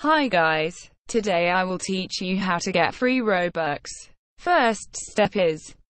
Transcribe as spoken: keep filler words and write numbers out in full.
Hi guys, today I will teach you how to get free roBux. First step is,